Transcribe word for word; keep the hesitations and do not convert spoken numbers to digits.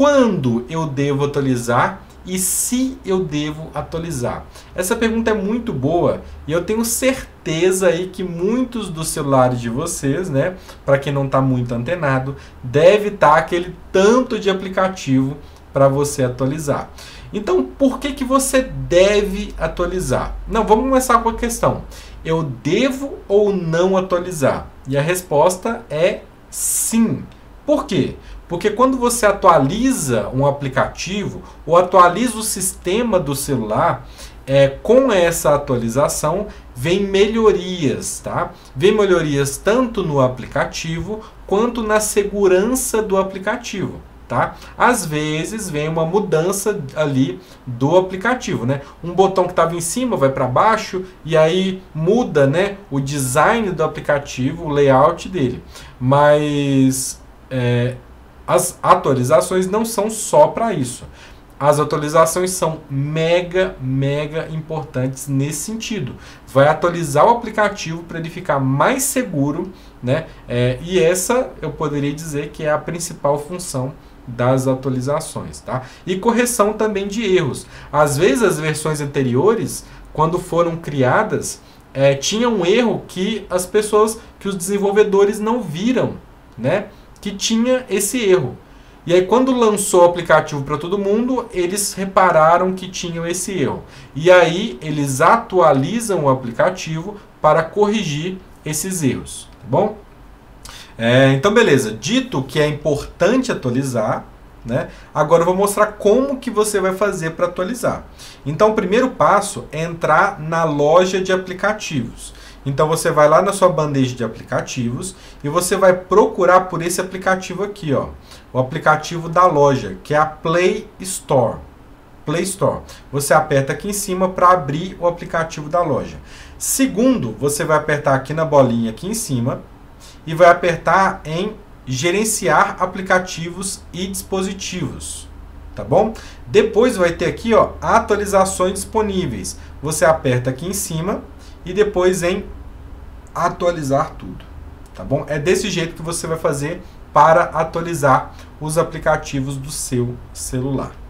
quando eu devo atualizar e se eu devo atualizar? Essa pergunta é muito boa e eu tenho certeza aí que muitos dos celulares de vocês, né, para quem não está muito antenado, deve estar aquele tanto de aplicativo para você atualizar. Então, por que que você deve atualizar? Não, vamos começar com a questão. Eu devo ou não atualizar? E a resposta é sim. Por quê? Porque quando você atualiza um aplicativo ou atualiza o sistema do celular, é, com essa atualização vem melhorias, tá? Vem melhorias tanto no aplicativo quanto na segurança do aplicativo. Tá? Às vezes vem uma mudança ali do aplicativo, né? Um botão que estava em cima vai para baixo e aí muda, né, o design do aplicativo, o layout dele. Mas é, as atualizações não são só para isso. As atualizações são mega, mega importantes nesse sentido. Vai atualizar o aplicativo para ele ficar mais seguro, né? É, e essa eu poderia dizer que é a principal função das atualizações, tá? E correção também de erros. Às vezes as versões anteriores, quando foram criadas, é, tinha um erro que as pessoas, que os desenvolvedores não viram, né? Que tinha esse erro. E aí quando lançou o aplicativo para todo mundo, eles repararam que tinham esse erro. E aí eles atualizam o aplicativo para corrigir esses erros, tá bom? É, então, beleza. Dito que é importante atualizar, né? Agora eu vou mostrar como que você vai fazer para atualizar. Então, o primeiro passo é entrar na loja de aplicativos. Então, você vai lá na sua bandeja de aplicativos e você vai procurar por esse aplicativo aqui, ó, o aplicativo da loja, que é a Play Store. Play Store. Você aperta aqui em cima para abrir o aplicativo da loja. Segundo, você vai apertar aqui na bolinha aqui em cima e vai apertar em gerenciar aplicativos e dispositivos, tá bom? Depois vai ter aqui, ó, atualizações disponíveis. Você aperta aqui em cima e depois em atualizar tudo, tá bom? É desse jeito que você vai fazer para atualizar os aplicativos do seu celular.